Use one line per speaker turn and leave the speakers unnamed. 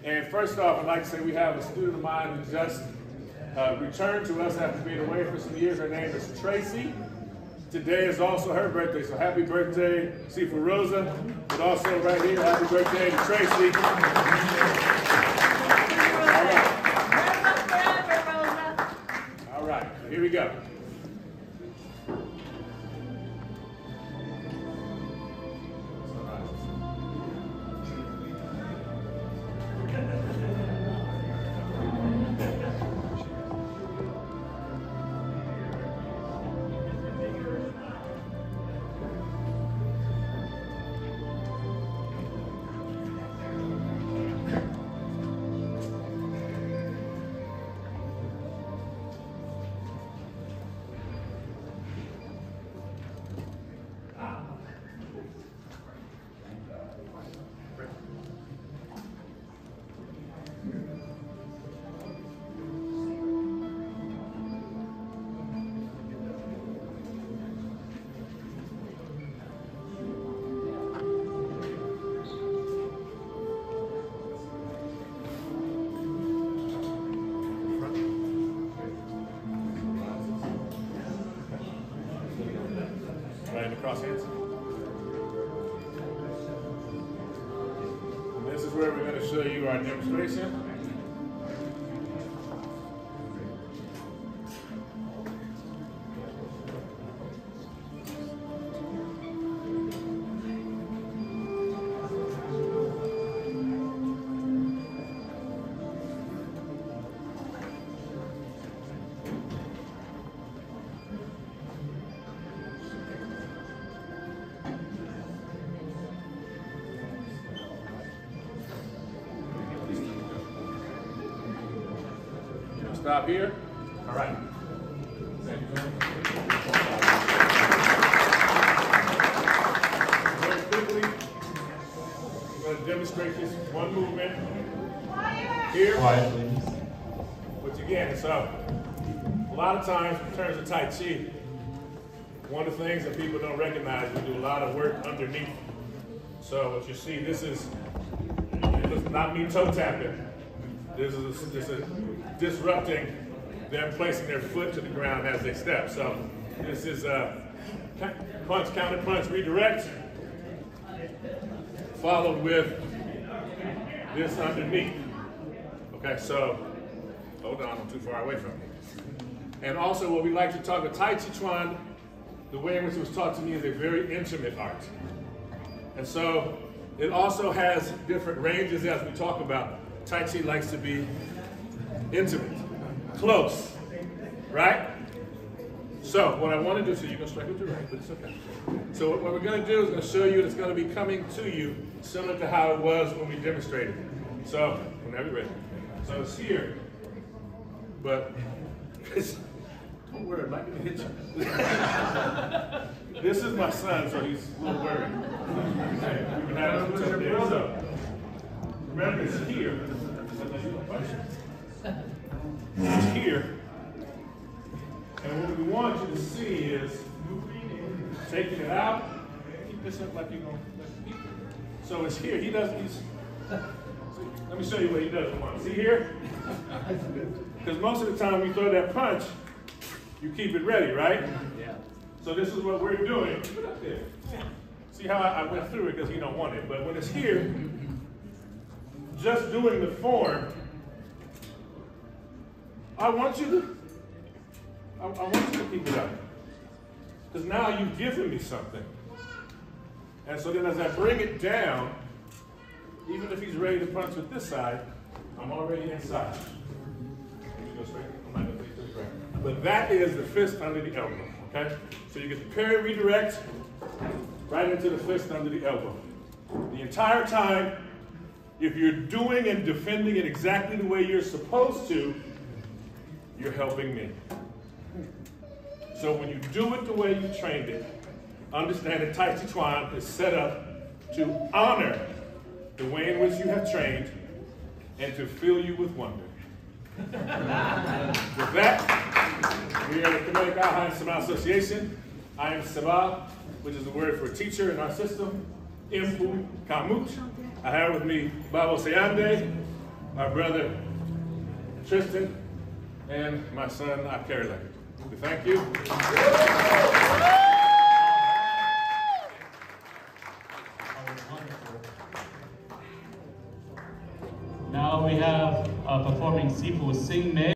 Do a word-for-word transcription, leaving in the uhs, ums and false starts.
And first off, I'd like to say we have a student of mine who just uh, returned to us after being away for some years. Her name is Tracy. Today is also her birthday, so happy birthday, Sifa Rosa, but also right here, happy birthday to Tracy. All right. All right, here we go. Cross hands. And this is where we're going to show you our demonstration. Stop here. All right. Very quickly, I'm going to demonstrate this one movement here.
Quiet, please.
Which again, so a lot of times in terms of Tai Chi, one of the things that people don't recognize, we do a lot of work underneath. So what you see, this is, this is not me toe tapping. This is, a, this is disrupting them placing their foot to the ground as they step. So this is a punch, counter punch, redirect, followed with this underneath. Okay, so hold on, I'm too far away from it. And also what we like to talk about, Taijiquan, the way in which it was taught to me, is a very intimate art. And so it also has different ranges as we talk about. Tai Chi likes to be intimate, close, right? So what I want to do, so you can strike with your right, but it's okay. So what we're going to do is going to show you, it's going to be coming to you similar to how it was when we demonstrated. So whenever you're ready. So it's here, but don't worry, I'm not going to hit you. This is my son, so he's a little worried. We've been having some tough days, so remember it's here. It's here. And what we want you to see is taking it out. Keep this up like you're going to. So it's here. He does these. Let me show you what he does. Come on. See here? Because most of the time when you throw that punch, you keep it ready, right? Yeah. So this is what we're doing. Put it up there. See how I, I went through it because he don't want it. But when it's here, just doing the form, I want you to, I, I want you to keep it up. Because now you've given me something. And so then as I bring it down, even if he's ready to punch with this side, I'm already inside. Go straight. I'm not going to take this right. But that is the fist under the elbow, okay? So you get the parry redirect right into the fist under the elbow. The entire time, if you're doing and defending it exactly the way you're supposed to, you're helping me. So when you do it the way you trained it, understand that Taijiquan is set up to honor the way in which you have trained and to fill you with wonder. With that, we are the Kemetic Ahai Sema Association. I am Seba, which is the word for teacher in our system. Inpu, Kamut. I have with me Babo Sayande, our brother Tristan, and my son, Kerry. We thank you.
Now we have uh, performing Sifu Sing Me.